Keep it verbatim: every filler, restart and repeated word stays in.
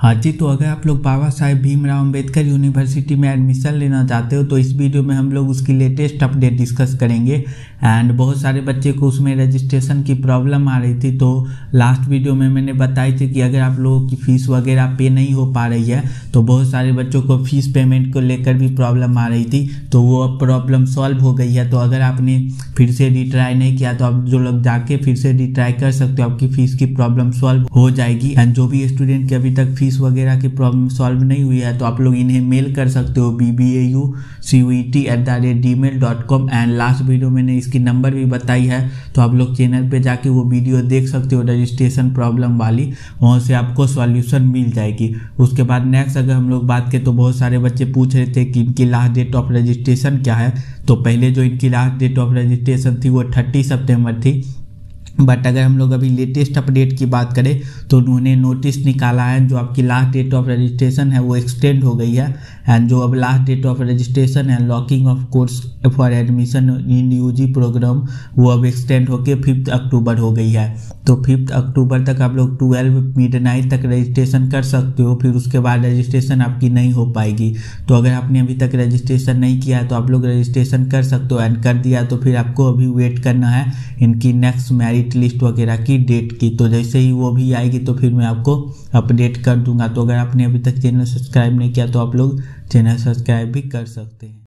हाँ जी, तो अगर आप लोग बाबा साहेब भीमराव अंबेडकर यूनिवर्सिटी में एडमिशन लेना चाहते हो तो इस वीडियो में हम लोग उसकी लेटेस्ट अपडेट डिस्कस करेंगे। एंड बहुत सारे बच्चे को उसमें रजिस्ट्रेशन की प्रॉब्लम आ रही थी, तो लास्ट वीडियो में मैंने बताई थी कि अगर आप लोगों की फ़ीस वगैरह पे नहीं हो पा रही है तो बहुत सारे बच्चों को फ़ीस पेमेंट को लेकर भी प्रॉब्लम आ रही थी, तो वो अब प्रॉब्लम सॉल्व हो गई है। तो अगर आपने फिर से रिट्राई नहीं किया तो आप जो लोग जाके फिर से रिट्राई कर सकते हो, आपकी फ़ीस की प्रॉब्लम सॉल्व हो जाएगी। एंड जो भी स्टूडेंट की अभी तक फीस वगैरह की प्रॉब्लम सॉल्व नहीं हुई है तो आप लोग इन्हें मेल कर सकते हो B B A U C U E T at the rate Gmail dot com. And last video मैंने इसकी नंबर भी बताई है, तो आप लोग चैनल पे जाके वो वीडियो देख सकते हो रजिस्ट्रेशन प्रॉब्लम वाली, वहाँ से आपको सॉल्यूशन मिल जाएगी। उसके बाद नेक्स्ट अगर हम लोग बात करें तो बहुत सारे बच्चे पूछ रहे थे कि इनकी लास्ट डेट ऑफ रजिस्ट्रेशन क्या है। तो पहले जो इनकी लास्ट डेट ऑफ रजिस्ट्रेशन थी वो थर्टी सितंबर थी, बट अगर हम लोग अभी लेटेस्ट अपडेट की बात करें तो उन्होंने नोटिस निकाला है, जो आपकी लास्ट डेट ऑफ रजिस्ट्रेशन है वो एक्सटेंड हो गई है। एंड जो अब लास्ट डेट ऑफ रजिस्ट्रेशन है locking of course for admission in UG program वो अब एक्सटेंड होकर फिफ्थ अक्टूबर हो गई है। तो फिफ्थ अक्टूबर तक आप लोग ट्वेल्व मिड नाइट तक रजिस्ट्रेशन कर सकते हो, फिर उसके बाद रजिस्ट्रेशन आपकी नहीं हो पाएगी। तो अगर आपने अभी तक रजिस्ट्रेशन नहीं किया है तो आप लोग रजिस्ट्रेशन कर सकते हो, एंड कर दिया तो फिर आपको अभी वेट करना है इनकी नेक्स्ट मेरिट लिस्ट वगैरह की डेट की। तो जैसे ही वो भी आएगी तो फिर मैं आपको अपडेट कर दूंगा। तो अगर आपने अभी तक चैनल सब्सक्राइब नहीं किया तो आप लोग चैनल सब्सक्राइब भी कर सकते हैं।